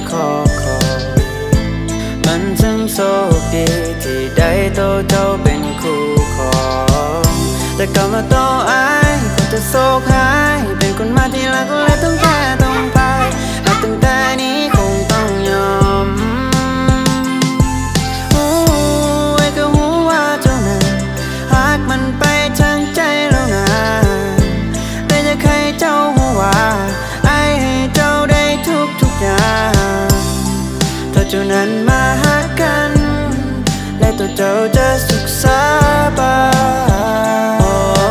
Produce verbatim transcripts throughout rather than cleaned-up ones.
ขอขอมันช่างโชคดีที่ได้โตเจ้าเป็นคู่ของแต่ก่อนมาโตอายคนจะโศกหายเป็นคนมาที่รักและต้องแค่ต้องไปหากตั้งแต่นี้คงต้องยอมโอ้ไอ้ก็หูว่าเจ้านั้นหากมันไปทางใจแล้วนะแต่จะใครเจ้าหัวว่าไอ้ให้เจ้าได้ทุกทุกอย่างถ้าเจ้านั้นมาหากันและตัวเจ้าจะสุขสบาย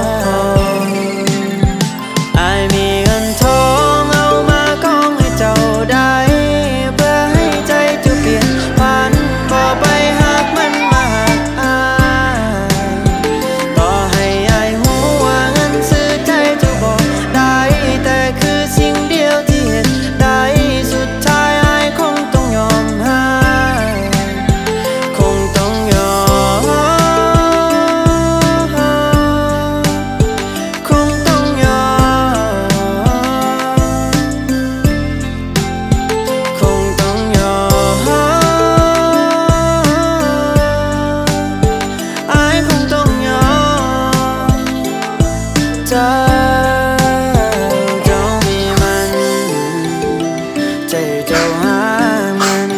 ไอ้มีเงินทองเอามาของให้เจ้าได้เพื่อให้ใจเจ้าเปลี่ยนพันบ่ไปหากมันมาหาอายต่อให้อายหูว่าเงินซื้อใจเจ้าบ่ได้แต่คือสิ่งเดียวที่เห็นได้สุดท้ายอายคงต้องยอมให้คงต้องยอมคงต้องยอมคงต้องยอมอายคงต้องยอมเจ้าเจ้ามีมันใจเจ้าหามัน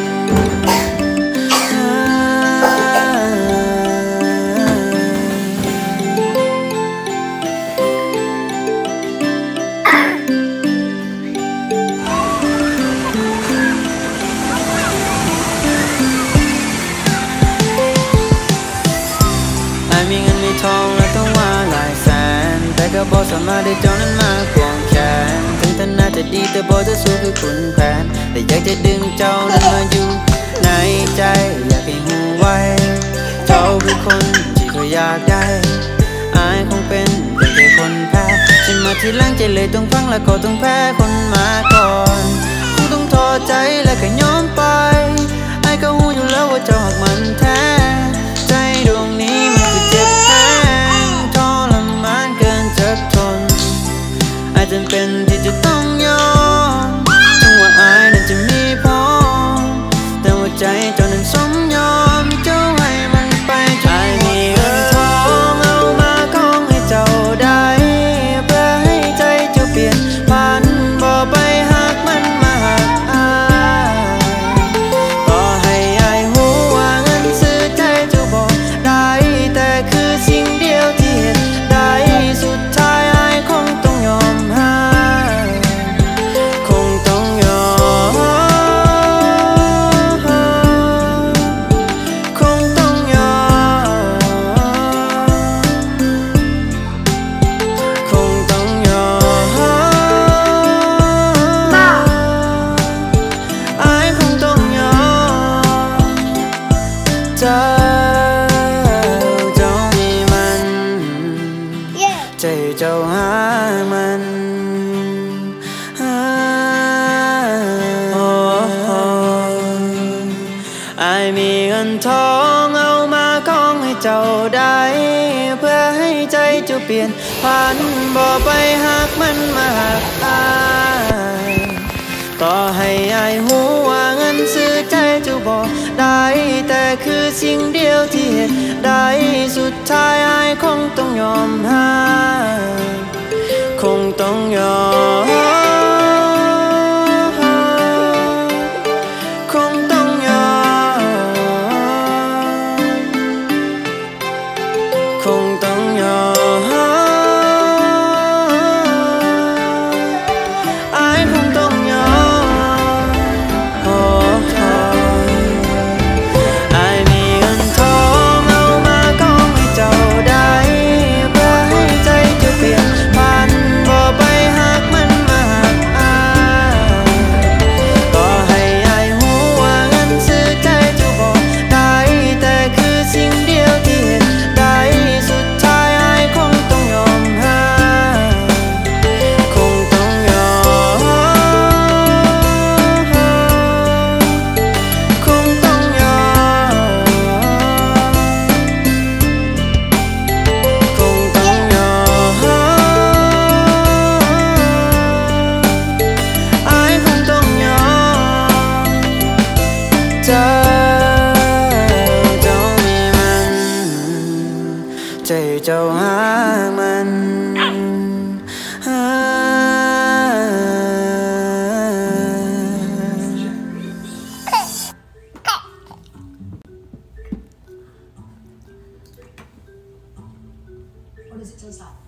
อายมีเงินมีทองและต้องว่าหลายแสนแต่ก็บ่สามารถได้เจ้านั้นมาควงแขนถึงท่านน่าจะดีแต่บ่จะสู้คือคุณแผนแต่อยากจะดึงเจ้านั้นมาอยู่ในใจอยากให้หูไว้เจ้าคือคนที่เขาอยากได้อายคงเป็นเพียงแค่คนแพ้ที่มาทีหลังใจเลยต้องฟังและก็ต้องแพ้คนมาก่อนคงต้องท้อใจและก็ยอมไปอายก็หูอยู่แล้วว่าเจ้าหักมันแท้ใจดวงนี้มันคือเจ็บแทนทรมานเกินจะทนอาจจำเป็นที่จะต้องยอมถึงว่าอายนั้นจะมีพร้อมแต่ว่าใจเจ้านั้นสมยอมเจ้าให้มันไปจนหมดเงินทองเอามาของให้เจ้าได้เพื่อให้ใจเจ้าเปลี่ยนพันบ่ไปหากมันมาหากอายต่อให้อายหูว่าเงินซื้อใจเจ้าบ่ได้แต่คือสิ่งเดียวที่เห็นได้สุดท้ายอายคงต้องยอมให้คงต้องยอมคงต้องยอมคงต้องยอมอายคงต้องยอมเจ้าเจ้ามีมันใจเจ้าหามันหาโอ้โอ้อายมีเงินทองเอามาของให้เจ้าได้เพื่อให้ใจเจ้าเปลี่ยนพันบ่ไปหากมันมาหากอายต่อให้อายหูว่าเงินซื้อใจเจ้าบ่ได้แต่คือสิ่งเดียวที่เห็นได้สุดท้ายอายคงต้องยอมให้คงต้องยอมคงต้องยอมคงต้องยอมอายคงต้องยอมโอ้โอ้อายมีเงินทองเอามาของให้เจ้าได้เพื่อให้ใจเจ้าเปลี่ยนพันบ่ไปหากมันมาหาจ้าหามัน What does it taste like?